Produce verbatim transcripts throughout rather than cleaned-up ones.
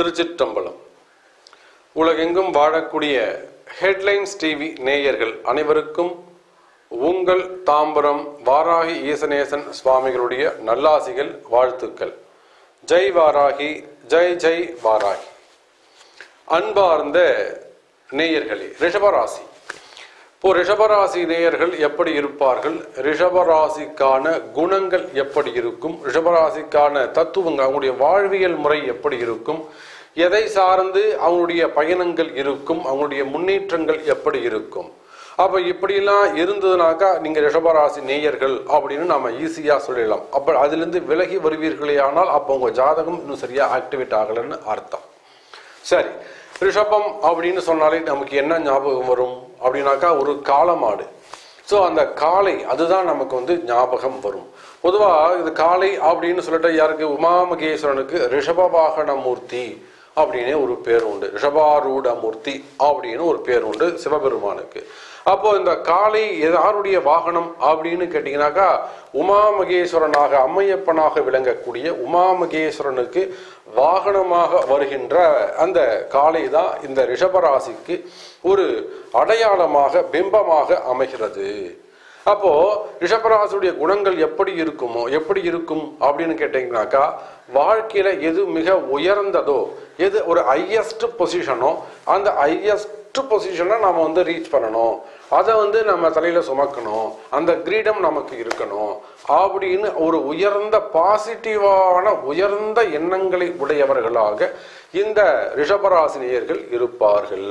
திருச்சிற்றம்பலம். உலகெங்கும் வாழக்கூடிய headlines TV நேயர்கள் அனைவருக்கும் உங்கள் தாம்பரம் வாராகி ஈசநேசன் சுவாமிகளுடைய நல்லாசிகள், வாழ்த்துக்கள். ஜெய் வாராகி, ஜெய் ஜெய் வாராகி. அன்பார்ந்த நேயர்களே, ரிஷபராசி. இப்போ ரிஷபராசி நேயர்கள் எப்படி இருப்பார்கள், ரிஷபராசிக்கான குணங்கள் எப்படி இருக்கும், ரிஷபராசிக்கான தத்துவங்கள், அவங்களுடைய வாழ்வியல் முறை எப்படி இருக்கும், எதை சார்ந்து அவங்களுடைய பயணங்கள் இருக்கும், அவங்களுடைய முன்னேற்றங்கள் எப்படி இருக்கும். அப்போ இப்படிலாம் இருந்ததுனாக்கா நீங்கள் ரிஷபராசி நேயர்கள் அப்படின்னு நம்ம ஈஸியாக சொல்லிடலாம். அப்போ அதுலேருந்து விலகி வருவீர்களே ஆனால் அப்போ உங்கள் ஜாதகம் இன்னும் சரியாக ஆக்டிவேட் ஆகலைன்னு அர்த்தம். சரி, ரிஷபம் அப்படின்னு சொன்னாலே நமக்கு என்ன ஞாபகம் வரும் அப்படின்னாக்கா ஒரு காளமாடு. ஸோ அந்த காளை அதுதான் நமக்கு வந்து ஞாபகம் வரும். பொதுவாக இது காளை அப்படின்னு சொல்லிட்டு யாருக்கு, உமாமகேஸ்வரனுக்கு ரிஷப வாகன மூர்த்தி அப்படின்னு ஒரு பேர் உண்டு, ரிஷபாரூட மூர்த்தி அப்படின்னு ஒரு பேர் உண்டு சிவபெருமானுக்கு. அப்போ இந்த காளை யாருடைய வாகனம் அப்படின்னு கேட்டீங்கன்னாக்கா உமாமகேஸ்வரனாக அம்மையப்பனாக விளங்கக்கூடிய உமாமகேஸ்வரனுக்கு வாகனமாக வருகின்ற அந்த காளை தான் இந்த ரிஷபராசிக்கு ஒரு அடையாளமாக பிம்பமாக அமைகிறது. அப்போ ரிஷபராசியுடைய குணங்கள் எப்படி இருக்குமோ எப்படி இருக்கும் அப்படின்னு கேட்டீங்கன்னாக்கா, வாழ்க்கையில எது மிக உயர்ந்ததோ, எது ஒரு ஹையஸ்ட் பொசிஷனோ அந்த ஹையஸ்ட் பொசிஷனை நம்ம வந்து ரீச் பண்ணணும், அதை வந்து நம்ம தலையில சுமக்கணும், அந்த கிரீடம் நமக்கு இருக்கணும் அப்படின்னு ஒரு உயர்ந்த பாசிட்டிவான உயர்ந்த எண்ணங்களை உடையவர்களாக இந்த ரிஷபராசினியர்கள் இருப்பார்கள்.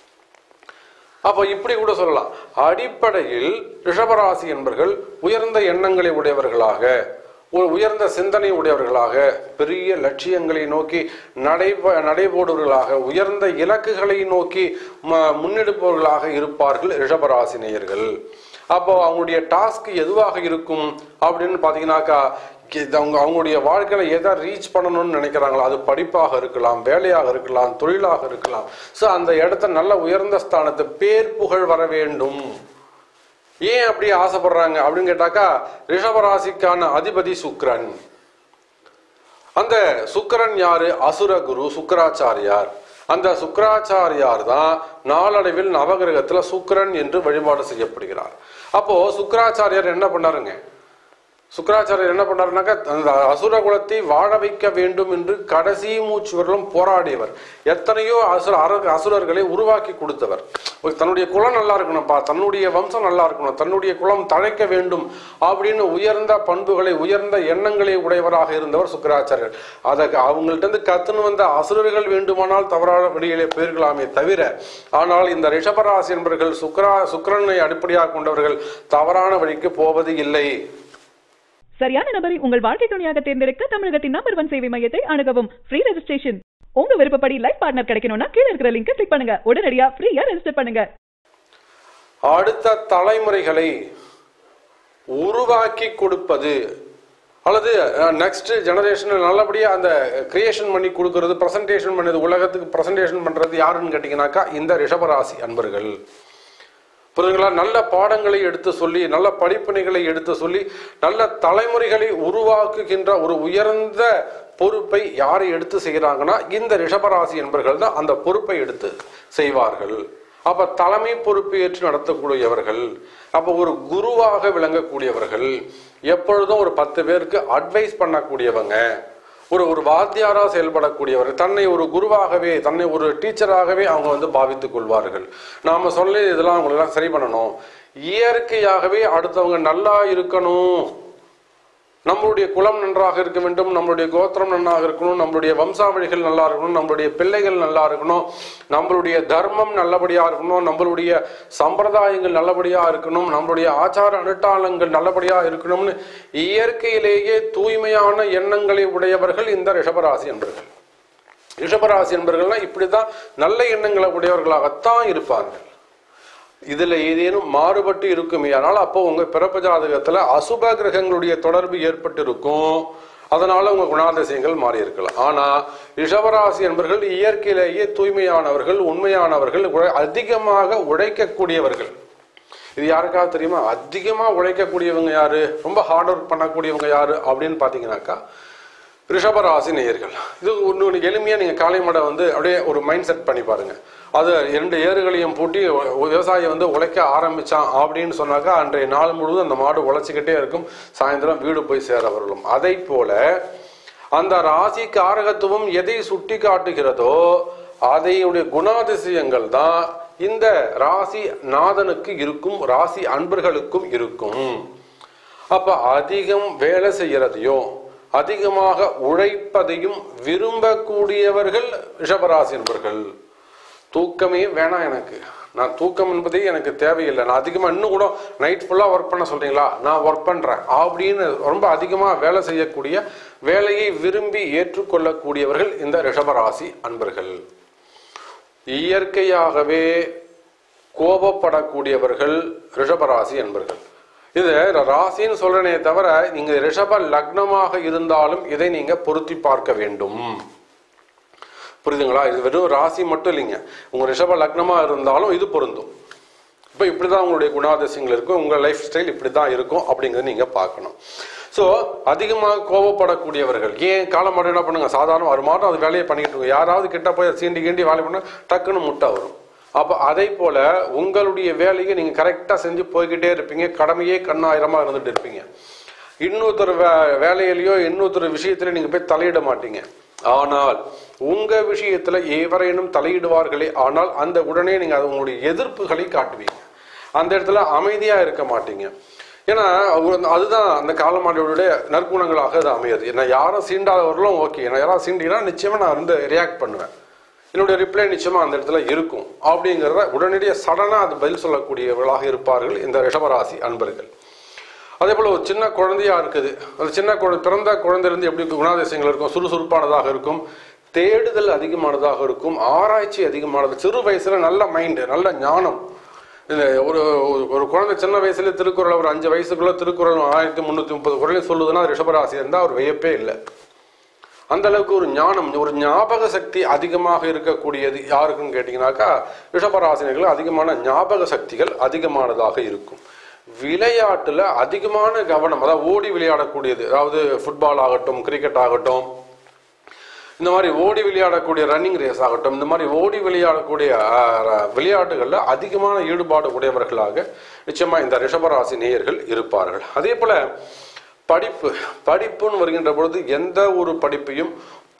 அப்போ இப்படி கூட சொல்லலாம், அடிப்படையில் ரிஷபராசி என்பவர்கள் உயர்ந்த எண்ணங்களை உடையவர்களாக, ஒரு உயர்ந்த சிந்தனை உடையவர்களாக, பெரிய லட்சியங்களை நோக்கி நடை நடைபோடுவர்களாக, உயர்ந்த இலக்குகளை நோக்கி முன்னெடுப்பவர்களாக இருப்பார்கள் ரிஷபராசினியர்கள். அப்போ அவங்களுடைய டாஸ்க் எதுவாக இருக்கும் அப்படின்னு பார்த்தீங்கன்னாக்கா, அவங்க அவங்களுடைய வாழ்க்கையில எதை ரீச் பண்ணணும்னு நினைக்கிறாங்களோ அது படிப்பாக இருக்கலாம், வேலையாக இருக்கலாம், தொழிலாக இருக்கலாம். ஸோ அந்த இடத்த நல்ல உயர்ந்த ஸ்தானத்தை பேர் புகழ் வர வேண்டும். ஏன் அப்படி ஆசைப்படுறாங்க அப்படின்னு கேட்டாக்கா, ரிஷபராசிக்கான அதிபதி சுக்கிரன். அந்த சுக்கிரன் யாரு? அசுர குரு சுக்கராச்சாரியார். அந்த சுக்கராச்சாரியார் தான் நாளடைவில் நவகிரகத்துல சுக்கிரன் என்று வழிபாடு செய்யப்படுகிறார். அப்போ சுக்கராச்சாரியார் என்ன பண்ணாருங்க, சுக்கராச்சாரியர் என்ன பண்ணாருனாக்கா, அந்த அசுர குலத்தை வாழ வைக்க வேண்டும் என்று கடைசி மூச்சு வரலும் போராடியவர். எத்தனையோ அசுர அசுரர்களை உருவாக்கி கொடுத்தவர். தன்னுடைய குலம் நல்லா இருக்கணும்ப்பா, தன்னுடைய வம்சம் நல்லா இருக்கணும், தன்னுடைய குலம் தழைக்க வேண்டும் அப்படின்னு உயர்ந்த பண்புகளை உயர்ந்த எண்ணங்களை உடையவராக இருந்தவர் சுக்கராச்சாரியர். அதை அவங்கள்ட்ட இருந்து கத்துன்னு வந்த அசுரர்கள் வேண்டுமானால் தவறான வழியிலே போயிருக்கலாமே தவிர, ஆனால் இந்த ரிஷபராசி என்பவர்கள் சுக்கரா சுக்கிரனை அடிப்படையாக கொண்டவர்கள் தவறான வழிக்கு போவது இல்லை. சரியான நபரை உங்கள் வாழ்க்கை துணையாக தேர்ந்தெடுக்க தமிழகத்தின் நம்பர் ஒன் சேவை மையத்தை அணுகவும். Free registration. உங்க விருப்பப்படி லைஃப் பார்ட்னர் கிடைக்கணும்னா கீழ இருக்கிற லிங்கை கிளிக் பண்ணுங்க, உடனடியா ஃப்ரீயா ரெஜிஸ்டர் பண்ணுங்க. அடுத்த தலைமுறைகளை உருவாக்கி கொடுப்பது அல்லது நெக்ஸ்ட் ஜெனரேஷன் நல்லபடியா அந்த கிரியேஷன் பண்ணி கொடுக்கறது, பிரசன்டேஷன் பண்ணது, உலகத்துக்கு பிரசன்டேஷன் பண்றது யாருன்னு கேட்டீங்கன்னாக்கா இந்த ரிஷபராசி அன்பர்கள். புரியுதுங்களா? நல்ல பாடங்களை எடுத்து சொல்லி, நல்ல படிப்பினைகளை எடுத்து சொல்லி, நல்ல தலைமுறைகளை உருவாக்குகின்ற ஒரு உயர்ந்த பொறுப்பை யாரை எடுத்து செய்கிறாங்கன்னா இந்த ரிஷபராசி என்பவர்கள் தான் அந்த பொறுப்பை எடுத்து செய்வார்கள். அப்ப தலைமை பொறுப்பு ஏற்று நடத்தக்கூடியவர்கள், அப்ப ஒரு குருவாக விளங்கக்கூடியவர்கள், எப்பொழுதும் ஒரு பத்து பேருக்கு அட்வைஸ் பண்ணக்கூடியவங்க, ஒரு ஒரு வாத்தியாரா செயல்படக்கூடியவர், தன்னை ஒரு குருவாகவே தன்னை ஒரு டீச்சராகவே அவங்க வந்து பாவித்துக் கொள்வார்கள். நாம சொல்ல இதெல்லாம் அவங்களெல்லாம் சரி பண்ணணும், இயற்கையாகவே அடுத்தவங்க நல்லா இருக்கணும், நம்மளுடைய குலம் நன்றாக இருக்க வேண்டும், நம்மளுடைய கோத்திரம் நன்றாக இருக்கணும், நம்மளுடைய வம்சாவளிகள் நல்லா இருக்கணும், நம்மளுடைய பிள்ளைகள் நல்லா இருக்கணும், நம்மளுடைய தர்மம் நல்லபடியா இருக்கணும், நம்மளுடைய சம்பிரதாயங்கள் நல்லபடியா இருக்கணும், நம்மளுடைய ஆச்சார அனுஷ்டானங்கள் நல்லபடியா இருக்கணும்னு இயற்கையிலேயே தூய்மையான எண்ணங்களை உடையவர்கள் இந்த ரிஷபராசி என்பவர்கள். ரிஷபராசி என்பவர்கள்னா இப்படிதான் நல்ல எண்ணங்களை உடையவர்களாகத்தான் இருப்பார்கள். இதுல ஏதேனும் மாறுபட்டு இருக்குமே ஆனால் அப்போ உங்க பிறப்பு ஜாதகத்துல அசுப கிரகங்களுடைய தொடர்பு ஏற்பட்டு இருக்கும், அதனால உங்க குணாதிசயங்கள் மாறி இருக்கலாம். ஆனா ரிஷபராசி என்பவர்கள் இயற்கையிலேயே தூய்மையானவர்கள், உண்மையானவர்கள், அதிகமாக உழைக்கக்கூடியவர்கள். இது யாருக்காவது தெரியுமா? அதிகமா உழைக்கக்கூடியவங்க யாரு, ரொம்ப ஹார்ட் ஒர்க் பண்ணக்கூடியவங்க யாரு அப்படின்னு பாத்தீங்கன்னாக்கா ரிஷபராசி நேயர்கள், இது ஒன்று எளிமையாக நீங்கள் காளை மாடை வந்து அப்படியே ஒரு மைண்ட் செட் பண்ணி பாருங்க. அது இரண்டு ஏறுகளையும் பூட்டி விவசாயி வந்து உழைக்க ஆரம்பிச்சான் அப்படின்னு சொன்னாக்கா அன்றைய நாள் முழுவதும் அந்த மாடு உழைச்சிக்கிட்டே இருக்கும், சாயந்தரம் வீடு போய் சேர வரலும். அதை போல அந்த ராசி காரகத்துவம் எதை சுட்டி காட்டுகிறதோ அதையுடைய குணாதிசயங்கள் தான் இந்த ராசி நாதனுக்கு இருக்கும், ராசி அன்பர்களுக்கும் இருக்கும். அப்ப அதிகம் வேலை செய்யறதையும் அதிகமாக உழைப்பதையும் விரும்பக்கூடியவர்கள் ரிஷபராசி என்பர்கள். தூக்கமே வேணாம், எனக்கு நான் தூக்கம் என்பதே எனக்கு தேவையில்லை, நான் அதிகமாக இன்னும் கூட நைட் ஃபுல்லாக ஒர்க் பண்ண சொல்றீங்களா, நான் ஒர்க் பண்ணுறேன் அப்படின்னு ரொம்ப அதிகமாக வேலை செய்யக்கூடிய, வேலையை விரும்பி ஏற்றுக்கொள்ளக்கூடியவர்கள் இந்த ரிஷபராசி அன்பர்கள். இயற்கையாகவே கோபப்படக்கூடியவர்கள் ரிஷபராசி அன்பர்கள். இது ராசின்னு சொல்றனே தவிர நீங்க ரிஷப லக்னமாக இருந்தாலும் இதை நீங்க பொருத்தி பார்க்க வேண்டும். புரியுதுங்களா? இது வெறும் ராசி மட்டும் இல்லைங்க, உங்க ரிஷப லக்னமா இருந்தாலும் இது பொருந்தும். இப்போ இப்படிதான் உங்களுடைய குணாதிசயங்கள் இருக்கும், உங்க லைஃப் ஸ்டைல் இப்படிதான் இருக்கும் அப்படிங்கிறத நீங்க பார்க்கணும். ஸோ அதிகமாக கோபப்படக்கூடியவர்கள் ஏன் காலமாடு என்ன பண்ணுங்க, சாதாரண ஒரு மாதம் அது வேலையை பண்ணிக்கிட்டு இருக்கும், யாராவது கிட்ட போய் சீண்டி கீண்டி வேலை பண்ண டக்குன்னு முட்டை வரும். அப்போ அதை போல உங்களுடைய வேலையை நீங்க கரெக்டா செஞ்சு போய்கிட்டே இருப்பீங்க, கடமையே கண்ணாயிரமா இருந்துட்டு இருப்பீங்க. இன்னொருத்தர் வே வேலையிலையோ இன்னொருத்தர் விஷயத்திலையோ நீங்க போய் தலையிட மாட்டீங்க. ஆனால் உங்க விஷயத்துல எவரேனும் தலையிடுவார்களே ஆனால் அந்த உடனே நீங்க அது உங்களுடைய எதிர்ப்புகளை காட்டுவீங்க, அந்த இடத்துல அமைதியா இருக்க மாட்டீங்க. ஏன்னா அதுதான் அந்த காலமாடியோடைய நற்குணங்களாக அது அமையாது. ஏன்னா யாரும் சீண்டாதவர்களும் ஓகே, நான் யாராவது சீண்டினா நிச்சயமா நான் வந்து ரியாக்ட் பண்ணுவேன், என்னுடைய ரிப்ளை நிச்சயமா அந்த இடத்துல இருக்கும் அப்படிங்கிறத உடனடியாக சடனா அது பதில் சொல்லக்கூடியவர்களாக இருப்பார்கள் இந்த ரிஷபராசி அன்பர்கள். அதே போல ஒரு சின்ன குழந்தையா இருக்குது, அந்த சின்ன குழந்தை பிறந்த குழந்தையிலிருந்து எப்படி குணாதிசயங்கள் இருக்கும், சுறுசுறுப்பானதாக இருக்கும், தேடுதல் அதிகமானதாக இருக்கும், ஆராய்ச்சி அதிகமானது, சிறு வயசுல நல்ல மைண்டு, நல்ல ஞானம். இந்த ஒரு ஒரு குழந்தை சின்ன வயசுல திருக்குறள் ஒரு அஞ்சு வயசுக்குள்ள திருக்குறள் ஆயிரத்தி முன்னூத்தி முப்பது குரலையும் சொல்லுதுன்னா ரிஷபராசி இருந்தால் அவர் வியப்பே இல்லை. அந்த அளவுக்கு ஒரு ஞானம், ஒரு ஞாபக சக்தி அதிகமாக இருக்கக்கூடியது யாருக்குன்னு கேட்டீங்கன்னாக்கா ரிஷபராசினர்கள் அதிகமான ஞாபக சக்திகள் அதிகமானதாக இருக்கும். விளையாட்டுல அதிகமான கவனம், அதாவது ஓடி விளையாடக்கூடியது, அதாவது ஃபுட்பால் ஆகட்டும், கிரிக்கெட் ஆகட்டும், இந்த மாதிரி ஓடி விளையாடக்கூடிய ரன்னிங் ரேஸ் ஆகட்டும், இந்த மாதிரி ஓடி விளையாடக்கூடிய விளையாட்டுகள்ல அதிகமான ஈடுபாடு உடையவர்களாக நிச்சயமா இந்த ரிஷபராசி நேயர்கள் இருப்பார்கள். அதே போல படிப்பு படிப்புன்னு வருகின்ற பொழுது எந்த ஒரு படிப்பையும்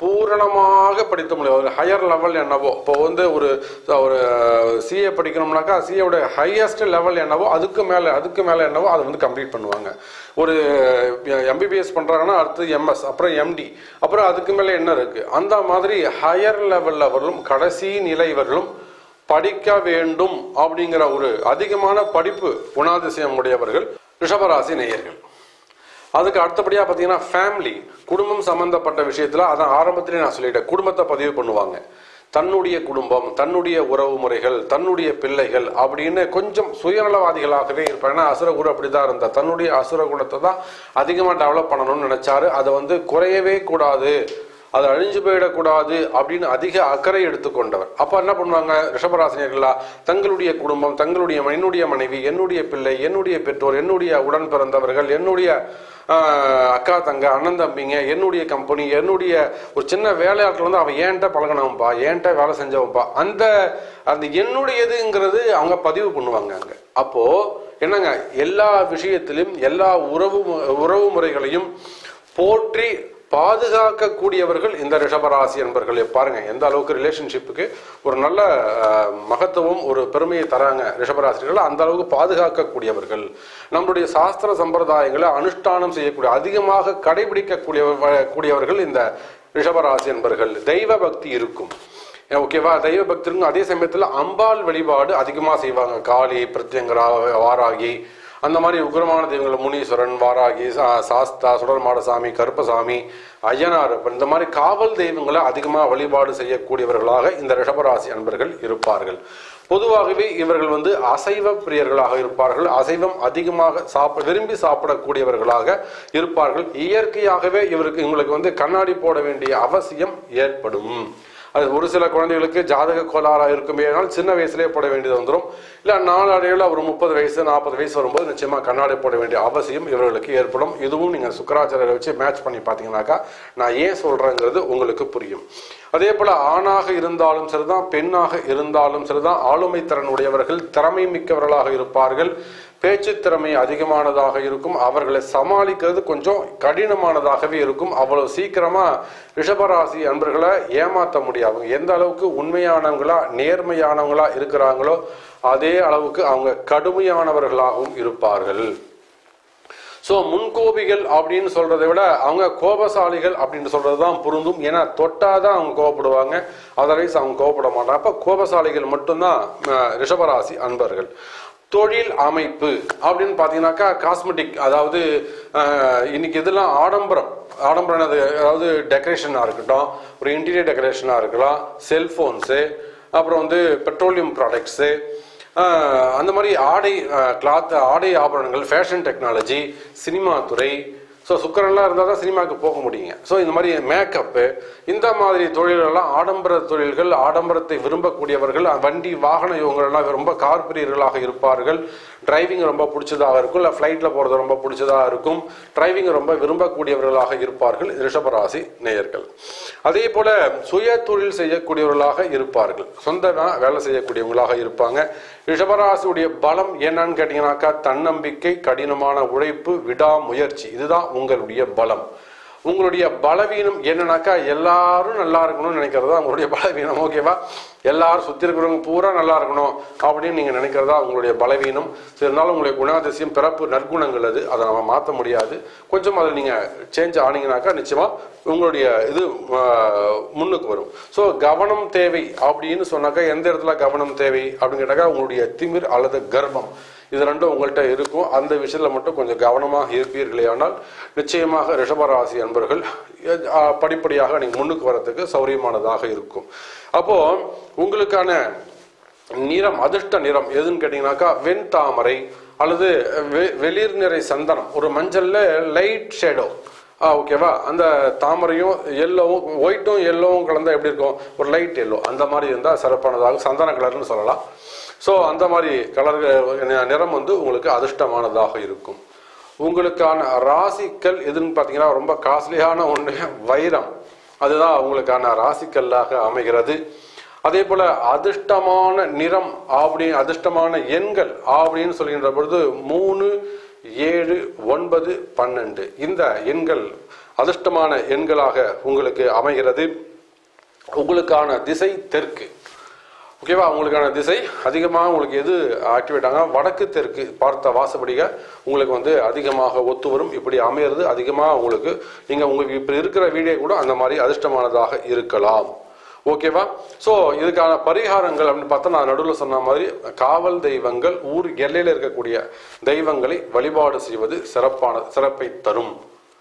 பூரணமாக படித்த முடியாது. ஹையர் லெவல் என்னவோ, இப்போ வந்து ஒரு ஒரு சிஏ படிக்கணும்னாக்கா சிஏவோட ஹையஸ்ட் லெவல் என்னவோ அதுக்கு மேலே அதுக்கு மேலே என்னவோ அதை வந்து கம்ப்ளீட் பண்ணுவாங்க. ஒரு எம்பிபிஎஸ் பண்ணுறாங்கன்னா அடுத்து எம்எஸ், அப்புறம் எம்டி, அப்புறம் அதுக்கு மேலே என்ன இருக்குது, அந்த மாதிரி ஹையர் லெவலில் வரலும் கடைசி நிலை வரலும் படிக்க வேண்டும் அப்படிங்கிற ஒரு அதிகமான படிப்பு குணாதிசயம் உடையவர்கள் ரிஷபராசி நேயர்கள். அதுக்கு அடுத்தபடியாக பார்த்தீங்கன்னா ஃபேமிலி, குடும்பம் சம்பந்தப்பட்ட விஷயத்தில் அதான் ஆரம்பத்திலே நான் சொல்லிட்டேன், குடும்பத்தை பதிவு பண்ணுவாங்க. தன்னுடைய குடும்பம், தன்னுடைய உறவு முறைகள், தன்னுடைய பிள்ளைகள் அப்படின்னு கொஞ்சம் சுயநலவாதிகளாகவே இருப்பாங்க. ஏன்னா அசுரகுரு அப்படிதான் இருந்தார், தன்னுடைய அசுர குணத்தை தான் அதிகமாக டெவலப் பண்ணணும்னு நினைச்சாரு. அதை வந்து குறையவே கூடாது, அது அழிஞ்சு போயிடக்கூடாது அப்படின்னு அதிக அக்கறை எடுத்துக்கொண்டவர். அப்போ என்ன பண்ணுவாங்க ரிஷபராசினியர்களா, தங்களுடைய குடும்பம், தங்களுடைய என்னுடைய மனைவி, என்னுடைய பிள்ளை, என்னுடைய பெற்றோர், என்னுடைய உடன் பிறந்தவர்கள், என்னுடைய அக்கா தங்க அண்ணன் தம்பிங்க, என்னுடைய கம்பெனி, என்னுடைய ஒரு சின்ன வேலையாட்கள் வந்து அவன் ஏன்ட்ட பழகினவன்பா, ஏன்ட்ட வேலை செஞ்சவன்பா, அந்த அந்த என்னுடையதுங்கிறது அவங்க பதிவு பண்ணுவாங்க அங்க. அப்போ என்னங்க எல்லா விஷயத்திலும் எல்லா உறவு உறவு முறைகளையும் போற்றி பாதுகாக்கக்கூடியவர்கள் இந்த ரிஷபராசி என்பர்கள். பாருங்க எந்த அளவுக்கு ரிலேஷன்ஷிப்புக்கு ஒரு நல்ல மகத்துவம் ஒரு பெருமையை தராங்க ரிஷபராசிகள், அந்த அளவுக்கு பாதுகாக்கக்கூடியவர்கள். நம்முடைய சாஸ்திர சம்பிரதாயங்களை அனுஷ்டானம் செய்யக்கூடிய அதிகமாக கடைபிடிக்கக்கூடிய கூடியவர்கள் இந்த ரிஷபராசி என்பர்கள். தெய்வ பக்தி இருக்கும், ஓகேவா, தெய்வ பக்தி இருக்கும். அதே சமயத்தில் அம்பாள் வழிபாடு அதிகமாக செய்வாங்க. காளி, பிரத்யங்கரா, வாராகி, அந்த மாதிரி உக்ரமான தெய்வங்கள் முனீஸ்வரன், வாராகி, சாஸ்தா, சுடர்மாடசாமி, கருப்பசாமி, ஐயனார், இந்த மாதிரி காவல் தெய்வங்களை அதிகமாக வழிபாடு செய்யக்கூடியவர்களாக இந்த ரிஷபராசி அன்பர்கள் இருப்பார்கள். பொதுவாகவே இவர்கள் வந்து அசைவ பிரியர்களாக இருப்பார்கள். அசைவம் அதிகமாக சாப்பிட விரும்பி சாப்பிடக்கூடியவர்களாக இருப்பார்கள். இயற்கையாகவே இவருக்கு இவங்களுக்கு வந்து கண்ணாடி போட வேண்டிய அவசியம் ஏற்படும். அது ஒரு சில குழந்தைகளுக்கு ஜாதக கோளாறாக இருக்குமே சின்ன வயசுலேயே போட வேண்டியது வந்துடும். இல்லை நாளடைவில் ஒரு முப்பது வயசு நாற்பது வயசு வரும்போது நிச்சயமாக கண்ணாடி போட வேண்டிய அவசியம் இவர்களுக்கு ஏற்படும். இதுவும் நீங்கள் சுக்கராச்சாரியரை வச்சு மேட்ச் பண்ணி பார்த்தீங்கன்னாக்கா நான் ஏன் சொல்கிறேங்கிறது உங்களுக்கு புரியும். அதே போல் ஆணாக இருந்தாலும் சரிதான், பெண்ணாக இருந்தாலும் சரிதான், ஆளுமை திறன் உடையவர்கள், திறமை மிக்கவர்களாக இருப்பார்கள். பேச்சு திறமை அதிகமானதாக இருக்கும். அவர்களை சமாளிக்கிறது கொஞ்சம் கடினமானதாகவே இருக்கும். அவ்வளவு சீக்கிரமா ரிஷபராசி அன்பர்களை ஏமாற்ற முடியாது. எந்த அளவுக்கு உண்மையானவங்களா நேர்மையானவங்களா இருக்கிறாங்களோ அதே அளவுக்கு அவங்க கடுமையானவர்களாகவும் இருப்பார்கள். ஸோ முன்கோபிகள் அப்படின்னு சொல்றதை விட அவங்க கோபசாலிகள் அப்படின்னு சொல்றது தான் பொருந்தும். ஏன்னா தொட்டாதான் அவங்க கோபப்படுவாங்க, அதர்வைஸ் அவங்க கோபப்பட மாட்டாங்க. அப்போ கோபசாலிகள் மட்டும்தான் ரிஷபராசி அன்பர்கள். தொழில் அமைப்பு அப்படின்னு பார்த்தீங்கன்னாக்கா காஸ்மெட்டிக், அதாவது இன்னைக்கு இதெல்லாம் ஆடம்பரம் ஆடம்பரம் அதாவது டெக்கரேஷனாக இருக்கட்டும், ஒரு இன்டீரியர் டெக்கரேஷனாக இருக்கலாம், செல்ஃபோன்ஸு, அப்புறம் வந்து பெட்ரோலியம் ப்ராடக்ட்ஸு, அந்த மாதிரி ஆடை கிளாத் ஆடை ஆபரணங்கள், ஃபேஷன் டெக்னாலஜி, சினிமா துறை. ஸோ சுக்கரன்லாம் இருந்தால் தான் சினிமாவுக்கு போக முடியுங்க. ஸோ இந்த மாதிரி மேக்கப்பு, இந்த மாதிரி தொழில்கள்லாம் ஆடம்பர தொழில்கள், ஆடம்பரத்தை விரும்பக்கூடியவர்கள், வண்டி வாகன இவங்களெல்லாம் ரொம்ப கார்பிரியர்களாக இருப்பார்கள். டிரைவிங் ரொம்ப பிடிச்சதாக இருக்கும், இல்லை ஃப்ளைட்டில் போகிறது ரொம்ப பிடிச்சதாக இருக்கும். டிரைவிங் ரொம்ப விரும்பக்கூடியவர்களாக இருப்பார்கள் ரிஷபராசி நேயர்கள். அதே போல் சுய தொழில் செய்யக்கூடியவர்களாக இருப்பார்கள், சொந்தமாக வேலை செய்யக்கூடியவங்களாக இருப்பாங்க. ரிஷபராசியுடைய பலம் என்னன்னு கேட்டீங்கன்னாக்கா தன்னம்பிக்கை, கடினமான உழைப்பு, விடாமுயற்சி, இதுதான் உங்களுடைய பலம். உங்களுடைய பலவீனம் என்னன்னாக்கா எல்லாரும் நல்லா இருக்கணும்னு நினைக்கிறதா உங்களுடைய பலவீனம். ஓகேவா? எல்லாரும் சுற்றி இருக்கிறவங்க பூரா நல்லா இருக்கணும் அப்படின்னு நீங்கள் நினைக்கிறதா உங்களுடைய பலவீனம். இருந்தாலும் உங்களுடைய குணாதிசயம் பிறப்பு நற்குணங்கள் அது, அதை நம்ம மாற்ற முடியாது. கொஞ்சம் அதில் நீங்கள் சேஞ்ச் ஆனீங்கன்னாக்கா நிச்சயமாக உங்களுடைய இது முன்னுக்கு வரும். ஸோ கவனம் தேவை அப்படின்னு சொன்னாக்கா எந்த இடத்துல கவனம் தேவை அப்படின்னு கேட்டாக்கா உங்களுடைய திமிர் அல்லது கர்ப்பம், இது ரெண்டும் உங்கள்கிட்ட இருக்கும். அந்த விஷயத்தில் மட்டும் கொஞ்சம் கவனமாக இருப்பீர்களே ஆனால் நிச்சயமாக ரிஷபராசி அன்பர்கள் படிப்படியாக நீங்கள் முன்னுக்கு வரத்துக்கு சௌரியமானதாக இருக்கும். அப்போ உங்களுக்கான நிறம், அதிர்ஷ்ட நிறம் எதுன்னு கேட்டீங்கன்னாக்கா வெண் தாமரை அல்லது வெளிர் நிறை சந்தனம், ஒரு மஞ்சள்ல லைட் ஷேடோ. ஆ ஓகேவா? அந்த தாமரையும் எல்லோவும் ஒயிட்டும் எல்லோவும் கலந்தா எப்படி இருக்கும்? ஒரு லைட் எல்லோ, அந்த மாதிரி இருந்தால் சிறப்பானதாக சந்தன கலர்னு சொல்லலாம். ஸோ அந்த மாதிரி கலர் நிறம் வந்து உங்களுக்கு அதிர்ஷ்டமானதாக இருக்கும். உங்களுக்கான ராசிக்கல் எதுன்னு பார்த்தீங்கன்னா ரொம்ப காஸ்ட்லியான ஒன்று வைரம், அதுதான் உங்களுக்கான ராசிக்கல்லாக அமைகிறது. அதே போல அதிர்ஷ்டமான நிறம் அப்படி அதிர்ஷ்டமான எண்கள் அப்படின்னு சொல்கின்ற பொழுது மூணு, ஏழு, ஒன்பது, பன்னெண்டு, இந்த எண்கள் அதிர்ஷ்டமான எண்களாக உங்களுக்கு அமைகிறது. உங்களுக்கான திசை தெற்கு. ஓகேவா? உங்களுக்கான திசை அதிகமாக உங்களுக்கு எது ஆக்டிவேட் ஆக வடக்கு தெற்கு பார்த்த வாசப்படிக உங்களுக்கு வந்து அதிகமாக ஒத்து வரும். இப்படி அமையிறது அதிகமாக உங்களுக்கு நீங்கள் உங்களுக்கு இப்போ இருக்கிற வீடியோ கூட அந்த மாதிரி அதிர்ஷ்டமானதாக இருக்கலாம். ஓகேவா? ஸோ இதுக்கான பரிகாரங்கள் அப்படின்னு பார்த்தா நான் நடுவில் சொன்ன மாதிரி காவல் தெய்வங்கள், ஊர் எல்லையில் இருக்கக்கூடிய தெய்வங்களை வழிபாடு செய்வது சிறப்பான சிறப்பை தரும்.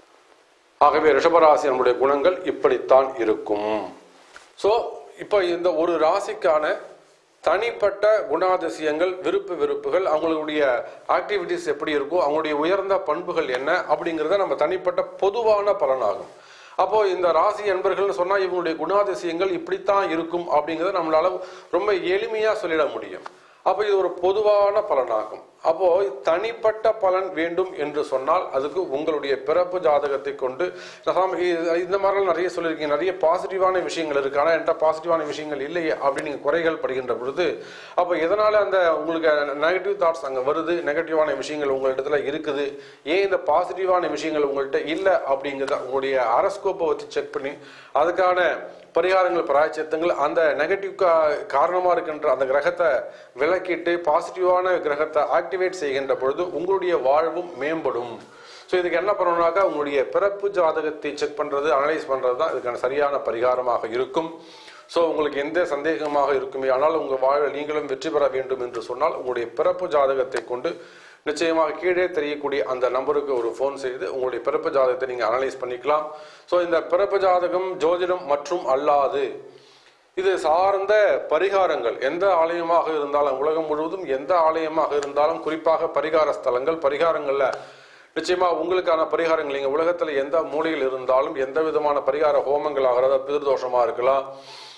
ஆகவே ரிஷபராசி நம்முடைய குணங்கள் இப்படித்தான் இருக்கும். ஸோ இப்போ இந்த ஒரு ராசிக்கான தனிப்பட்ட குணாதிசயங்கள், விருப்பு வெறுப்புகள், அவங்களுடைய ஆக்டிவிட்டிஸ் எப்படி இருக்கும், அவங்களுடைய உயர்ந்த பண்புகள் என்ன அப்படிங்கிறத நம்ம தனிப்பட்ட பொதுவான பலனாகும். அப்போ இந்த ராசி என்பர்கள்னு சொன்னா இவங்களுடைய குணாதிசயங்கள் இப்படித்தான் இருக்கும் அப்படிங்கிறத நம்மளால ரொம்ப எளிமையா சொல்லிட முடியும். அப்போ இது ஒரு பொதுவான பலனாகும். அப்போ தனிப்பட்ட பலன் வேண்டும் என்று சொன்னால் அதுக்கு உங்களுடைய பிறப்பு ஜாதகத்தை கொண்டு இந்த மாதிரிலாம் நிறைய சொல்லியிருக்கீங்க. நிறைய பாசிட்டிவான விஷயங்கள் இருக்கு, ஆனால் என்கிட்ட பாசிட்டிவான விஷயங்கள் இல்லையே அப்படின்னு நீங்கள் குறைகள் படுகின்ற பொழுது அப்போ எதனால அந்த உங்களுக்கு நெகட்டிவ் தாட்ஸ் அங்கே வருது, நெகட்டிவான விஷயங்கள் உங்களிடத்துல இருக்குது, ஏன் இந்த பாசிட்டிவான விஷயங்கள் உங்கள்கிட்ட இல்லை அப்படிங்கிறத உங்களுடைய அரஸ்கோப்பை வச்சு செக் பண்ணி அதுக்கான பரிகாரங்கள், பிராயச்சித்தங்கள், அந்த நெகட்டிவ் காரணமாக இருக்கின்ற அந்த கிரகத்தை விலக்கிட்டு பாசிட்டிவான கிரகத்தை ஆக்டிவேட் செய்கின்ற பொழுது உங்களுடைய வாழ்வும் மேம்படும். ஸோ இதுக்கு என்ன பண்ணணும்னாக்கா உங்களுடைய பிறப்பு ஜாதகத்தை செக் பண்ணுறது, அனலைஸ் பண்ணுறது தான் இதுக்கான சரியான பரிகாரமாக இருக்கும். ஸோ உங்களுக்கு எந்த சந்தேகமாக இருக்குமே ஆனால் உங்கள் வாழ்வில் நீங்களும் வெற்றி பெற வேண்டும் என்று சொன்னால் உங்களுடைய பிறப்பு ஜாதகத்தை கொண்டு நிச்சயமாக கீழே தெரியக்கூடிய அந்த நம்பருக்கு ஒரு ஃபோன் செய்து உங்களுடைய பிறப்பு ஜாதகத்தை நீங்கள் அனலைஸ் பண்ணிக்கலாம். ஸோ இந்த பிறப்பு ஜாதகம், ஜோதிடம் மற்றும் அல்லாது இது சார்ந்த பரிகாரங்கள் எந்த ஆலயமாக இருந்தாலும், உலகம் முழுவதும் எந்த ஆலயமாக இருந்தாலும், குறிப்பாக பரிகார ஸ்தலங்கள், பரிகாரங்களில் நிச்சயமா உங்களுக்கான பரிகாரங்கள் நீங்கள் உலகத்தில் எந்த மூலையில் இருந்தாலும் எந்த விதமான பரிகார ஹோமங்கள் ஆகிறதா, பிதிர்தோஷமாக இருக்கலாம்,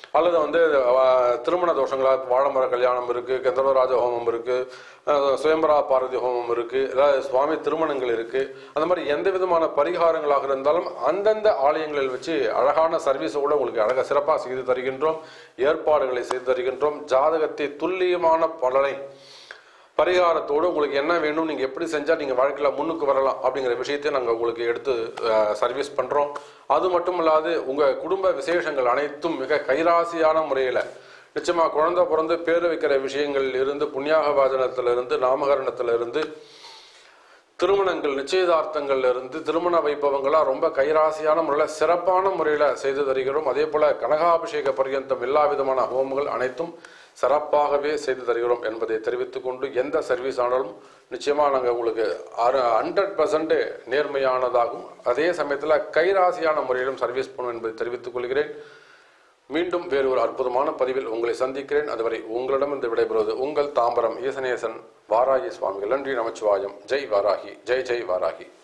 அல்லது வந்து அஹ், திருமண தோஷங்களா வாழமர கல்யாணம் இருக்கு, கந்தர்வராஜ ஹோமம் இருக்கு, அஹ், சுயம்பரா பார்வதி ஹோமம் இருக்கு, ஏதாவது சுவாமி திருமணங்கள் இருக்கு, அந்த மாதிரி எந்த விதமான பரிகாரங்களாக இருந்தாலும் அந்தந்த ஆலயங்களில் வச்சு அழகான சர்வீஸோட உங்களுக்கு அழகாக சிறப்பாக செய்து தருகின்றோம், ஏற்பாடுகளை செய்து தருகின்றோம். ஜாதகத்தை துல்லியமான பலனை பரிகாரத்தோடு உங்களுக்கு என்ன வேணும், நீங்கள் எப்படி செஞ்சால் நீங்கள் வாழ்க்கையில் முன்னுக்கு வரலாம் அப்படிங்கிற விஷயத்தை நாங்கள் உங்களுக்கு எடுத்து சர்வீஸ் பண்ணுறோம். அது மட்டும் இல்லாது உங்கள் குடும்ப விசேஷங்கள் அனைத்தும் மிக கைராசியான முறையில் நிச்சயமாக குழந்தை பிறந்து பேர் வைக்கிற விஷயங்கள் இருந்து புண்ணியாக வாஜனத்திலிருந்து நாமகரணத்திலிருந்து திருமணங்கள் நிச்சயதார்த்தங்கள்ல இருந்து திருமண வைபவங்களாக ரொம்ப கைராசியான முறையில் சிறப்பான முறையில் செய்து தருகிறோம். அதே போல் கனகாபிஷேக பர்யந்தம் எல்லா விதமான ஹோமங்கள் அனைத்தும் சிறப்பாகவே செய்து தருகிறோம் என்பதை தெரிவித்துக் கொண்டு எந்த சர்வீஸ் ஆனாலும் நிச்சயமாக நாங்கள் உங்களுக்கு ஹண்ட்ரட் பர்சன்ட் நேர்மையானதாகும், அதே சமயத்தில் கைராசியான முறையிலும் சர்வீஸ் பண்ணும் என்பதை தெரிவித்துக் கொள்கிறேன். மீண்டும் வேறு ஒரு அற்புதமான பதிவில் உங்களை சந்திக்கிறேன். அதுவரை உங்களிடமிருந்து விடைபெறுவது உங்கள் தாம்பரம் ஈசனேசன் வாராகி சுவாமிகள். நன்றி நமச்சிவாயம். ஜெய் வாராகி, ஜெய் ஜெய் வாராகி.